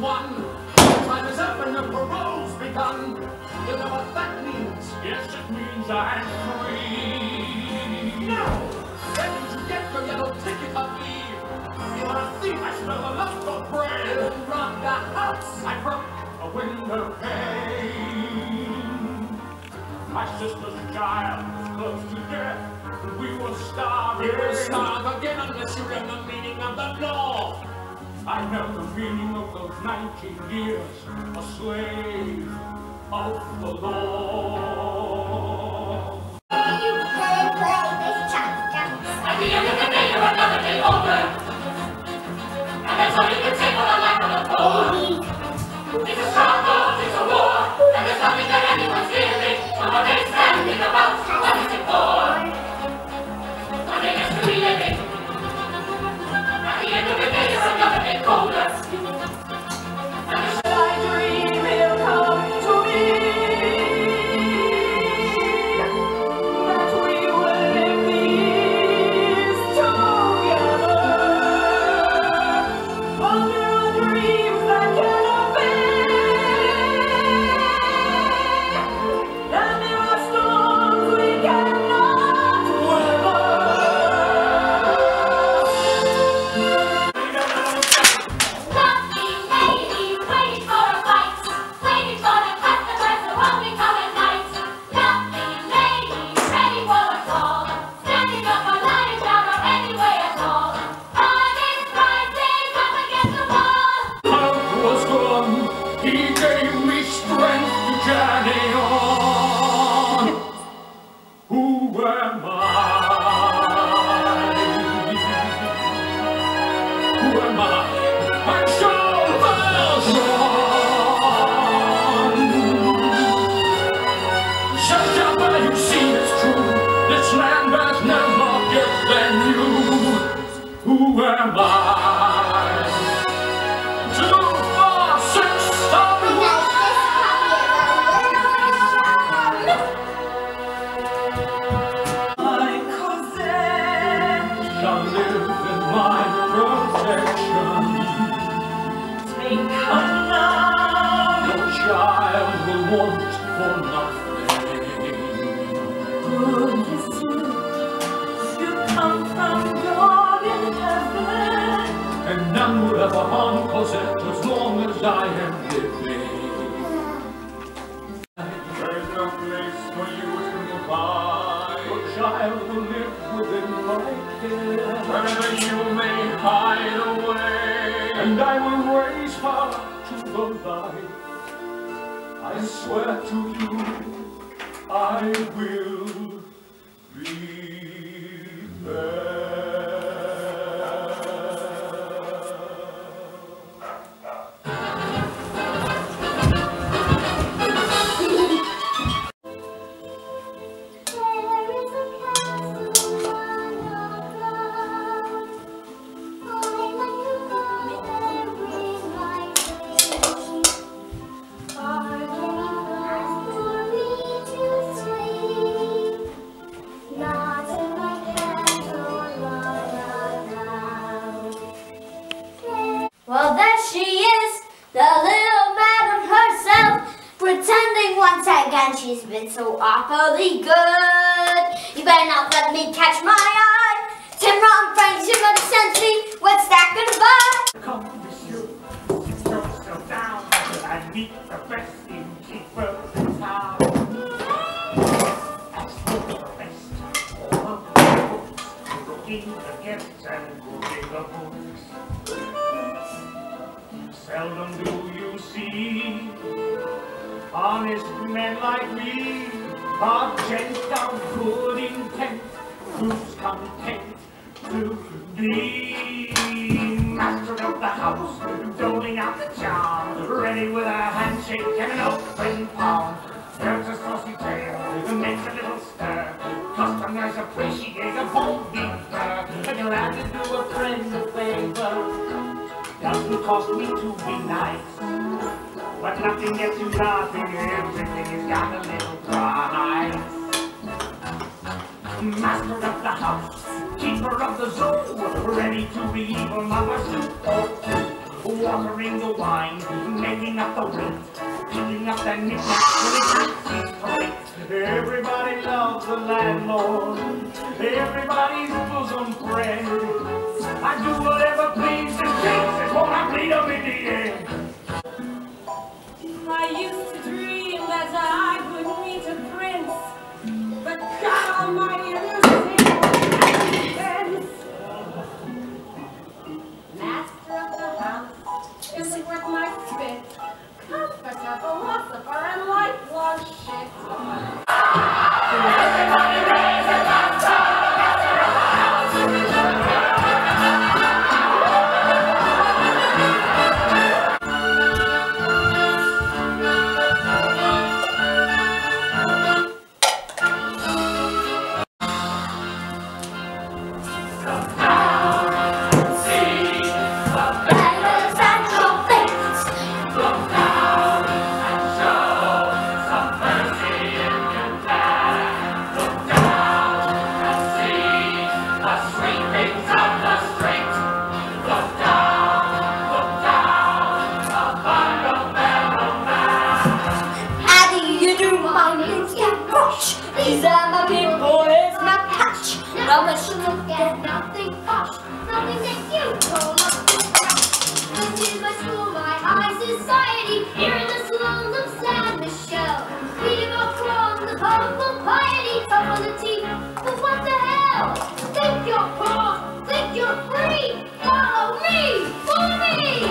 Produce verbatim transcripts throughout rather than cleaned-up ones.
won. Time is up and the parole's begun. You know what that means? Yes, it means I'm free. Now, where did you get your yellow ticket of leave? You're a thief. I smell the lust for bread. You robbed the house. I broke a window pane. My sister's child was close to death. We were starving. We will starve again unless you learn the meaning of the law. I know the meaning of those nineteen years, a slave of the law. You play, play this chapter. At the end of the day, you're another day older. And that's all you can take for the life of a poor. It's a struggle, it's a war, and there's nothing that anyone's feeling. What are they standing about? What is it for? Nothing else to be living. At the end of the day, you're another day colder. And the I dream will come to me, that we will live these together, under dreams that cannot be. And there are storms we cannot weather. Nothing ladies waiting for a fight, waiting for the customers who only come at night. Nothing ladies ready for a call, standing up or lying down or any way at all. Honest prices up against the wall. Hope was gone. He gave me strength to journey on. Who am I? Who am I? My shoulders on. Shut up while you see it's true. This land has no more gifts than you. Who am I? Two, four, six, seven. My Cosette, Shall live in my protection. take her now. No child will want for nothing. Good is you, you come from God in heaven. And none will ever harm Cosette as long as I am living. There's no place for you to abide. Your child will live within my care. Wherever you may hide away. And I will raise her to the light. I swear to you, I will be there. Well, there she is, the little madam herself, pretending once again she's been so awfully good. You better not let me catch my eye. Tim Ron Franks, you're gonna send me. What's that gonna buy? Come, monsieur, sit yourself down and meet the best innkeeper in town. As for the rest, all of the books, looking the guests and moving the books. Seldom do you see honest men like me, are gent of good intent, who's content to be master of the house, doling out the charm, ready with a handshake and an open palm. There's a saucy tale that makes a little stir. Customers appreciate a bold deeper. And you'll have to do a friend a favor. Doesn't cost me to be nice, but nothing gets you nothing. Everything has got a little price. Master of the house, keeper of the zoo, ready to be evil mother soup or two. Watering the wine, paying up the rent, picking up the knickknacks when it can't cease to rent. Everybody loves the landlord, everybody's bosom friend. I do whatever pleases Jesus, won't I bleed up in the end? I used to dream that I would meet a prince, but God Almighty elusive friends. Master of the house, is it worth my spit? Comforter, philosopher, and lifelong shit. Everybody raise a glass to the master of the house. These are my people, it's my catch. No one should look at nothing posh, nothing that you call nothing trash. This is my school, my high society. Here in the slums of San Michelle, we go from the powerful piety, up on the teeth. But what the hell? Think you're poor, think you're free. Follow me, follow me.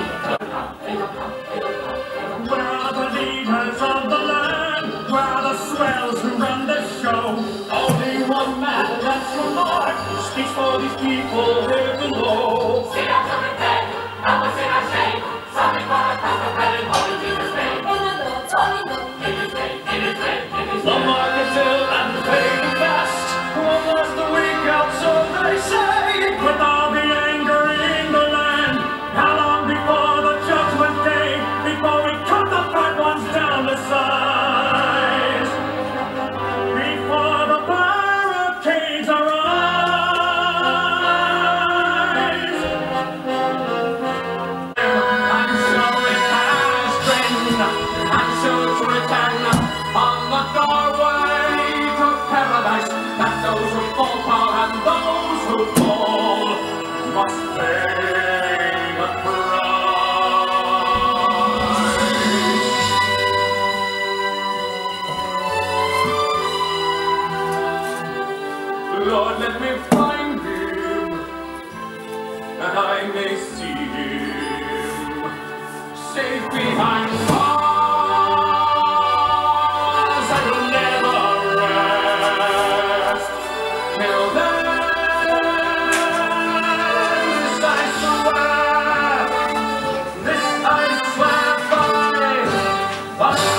Where are the leaders of the land? Where are the swells who run the show? Only one man, that's your Lord, speaks for these people here below. Sing our children dead, help us in our shame. Something for us has the bread and holy Jesus' name. In the Lord's holy name. In His name, in His name, in His The name. market's ill and fading fast. One last the week out, so they say. With all the anger in the land, how long before the judgment day? Before we cut the fat ones down to size? Before the barricades arise? And so it has been, and so it's written on the doorway to paradise, that those who fall fall and those who fall must pay the price. Lord, let me find him, that I may see him safe behind bars. I will never rest till then. This I swear, this I swear by the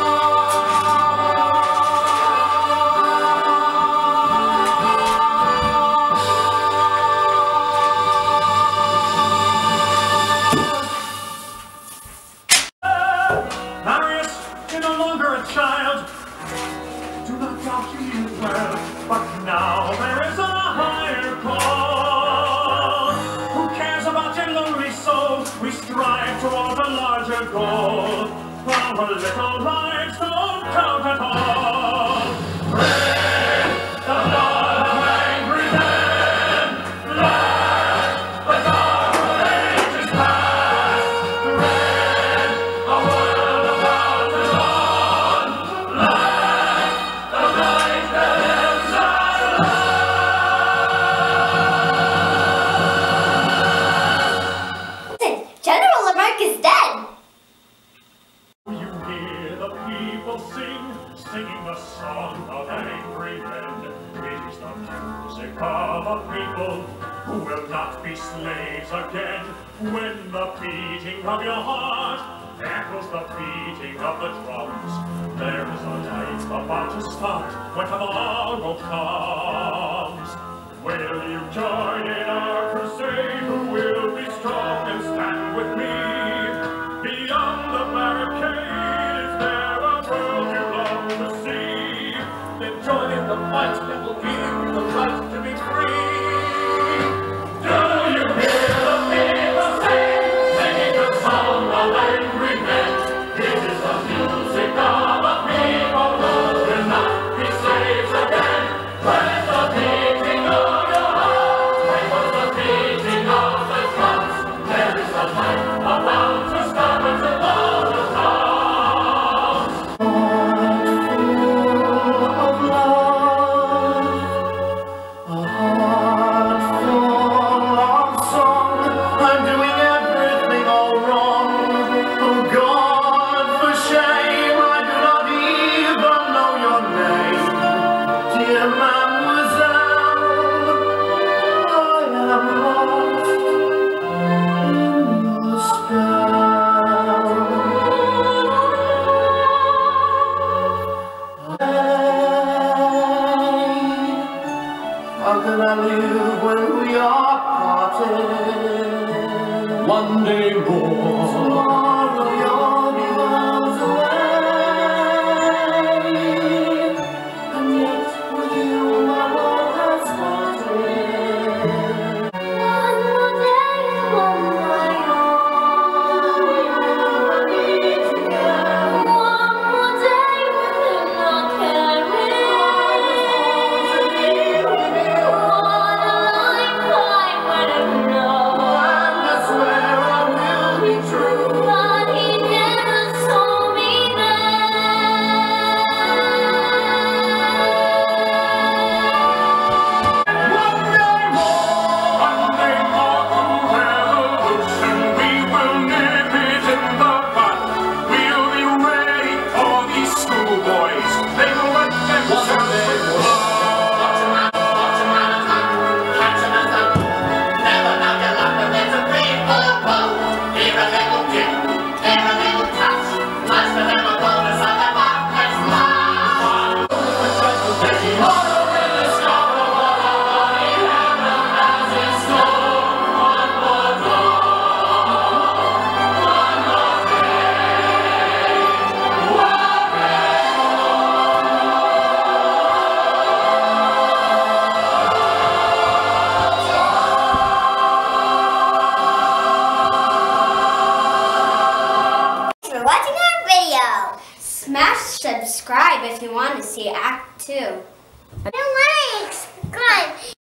Marius, you're no longer a child. Do not doubt you knew well, but now there is a higher call. Who cares about your lonely soul? We strive toward a larger goal. Our little lives don't count at all. Red, the blood of angry men. Black, the dark of ages past. Red, a world about to dawn. Black, the night that ends at last. Listen, General Lamarck is dead. You hear the people sing, singing a song of angry men. It is the music of a people who will not be slaves again. When the beating of your heart echoes the beating of the drums, there is a life about to start when tomorrow comes. Will you join in our crusade? Who will be strong and stand with me? Beyond the barricade, is there a world you long to see? Then join in the fight that will give you the right to be free. Do you hear the people sing, singing a song of angry men? watching our video. Smash subscribe if you want to see Act two. I don't want to subscribe.